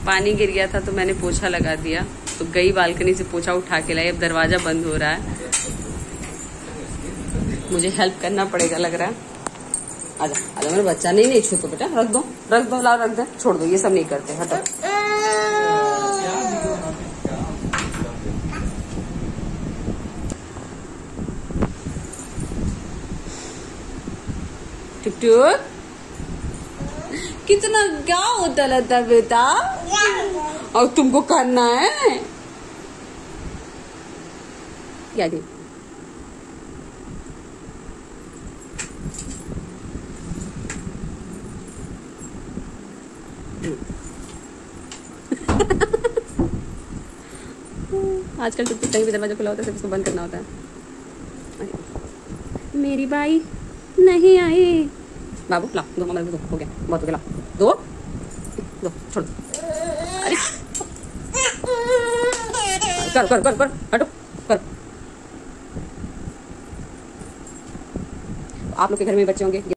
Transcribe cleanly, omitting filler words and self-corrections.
पानी गिर गया था तो मैंने पोछा लगा दिया, तो गई बालकनी से पोछा उठा के लाई। अब दरवाजा बंद हो रहा है, मुझे हेल्प करना पड़ेगा लग रहा है। आजा आजा मेरा बच्चा। नहीं नहीं छू, बेटा रख दो लाओ रख दो, छोड़ दो, ये सब नहीं करते, हटो। टुक टुक कितना क्या होता रहता बेटा, और तुमको करना है क्या? आजकल तो कहीं भी दरवाजा खुला होता है, सिर्फ इसको बंद करना होता है। मेरी बाई नहीं आई। बाबू ला दो, मम्मा दो, हो गया, बहुत हो गया, ला दो दो, छोड़ दो। अरे कर कर कर कर, हटो कर। आप लोग के घर में बच्चे होंगे।